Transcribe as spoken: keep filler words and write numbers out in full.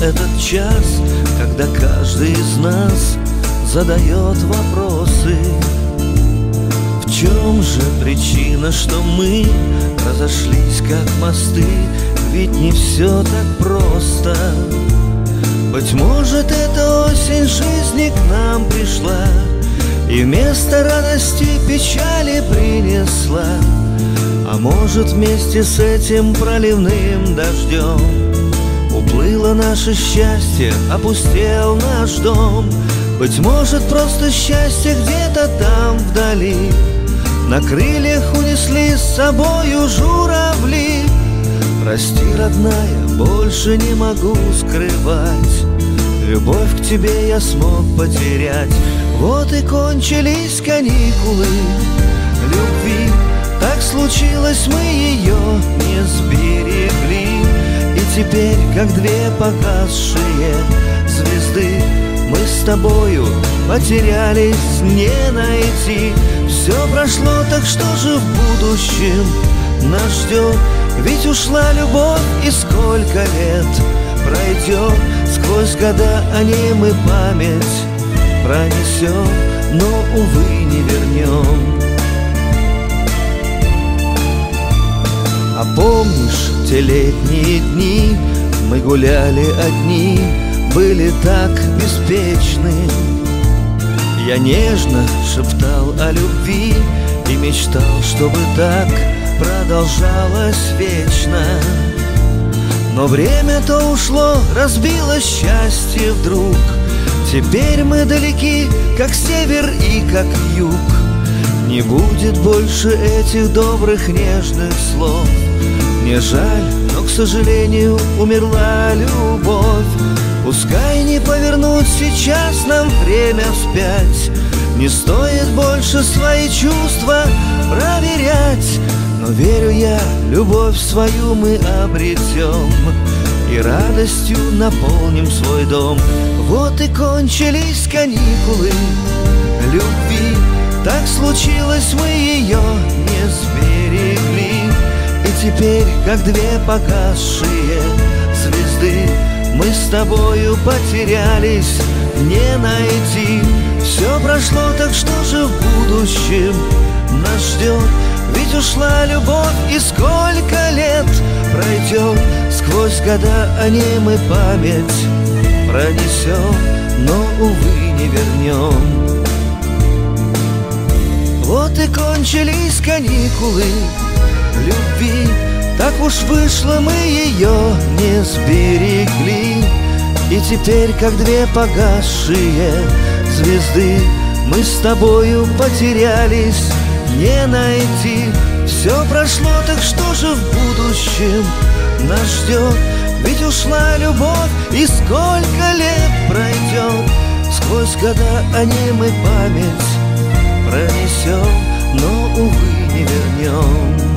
этот час, когда каждый из нас задает вопросы. В чем же причина, что мы разошлись как мосты? Ведь не все так просто. Быть может, эта осень жизни к нам пришла и вместо радости печали принесла. А может, вместе с этим проливным дождем уплыло наше счастье, опустел наш дом. Быть может, просто счастье где-то там вдали на крыльях унесли с собою журавли. Прости, родная, больше не могу скрывать, любовь к тебе я смог потерять. Вот и кончились каникулы любви. Так случилось, мы ее не сберегли. И теперь, как две погасшие звезды, мы с тобою потерялись, не найти. Все прошло, так что же в будущем нас ждет? Ведь ушла любовь, и сколько лет пройдет, сквозь года о ней мы память пронесем, но, увы, не вернем. А помнишь те летние дни, мы гуляли одни, были так беспечны. Я нежно шептал о любви и мечтал, чтобы так продолжалось вечно. Но время-то ушло, разбилось счастье вдруг. Теперь мы далеки, как север и как юг. Не будет больше этих добрых нежных слов. Мне жаль, но, к сожалению, умерла любовь. Пускай не повернуть сейчас нам время вспять, не стоит больше свои чувства проверять. Но верю я, любовь свою мы обретем и радостью наполним свой дом. Вот и кончились каникулы любви. Так случилось, мы ее не сберегли. И теперь, как две погасшие звезды, мы с тобою потерялись, не найти. Все прошло, так что же в будущем нас ждет? Ведь ушла любовь, и сколько лет пройдет, сквозь года о ней мы память пронесем, но, увы, не вернем. Вот и кончились каникулы любви. Так уж вышло, мы ее не сберегли. И теперь, как две погасшие звезды, мы с тобою потерялись, не найти. Все прошло, так что же в будущем нас ждет? Ведь ушла любовь, и сколько лет пройдет, сквозь года о ней мы память пронесем, но, увы, не вернем.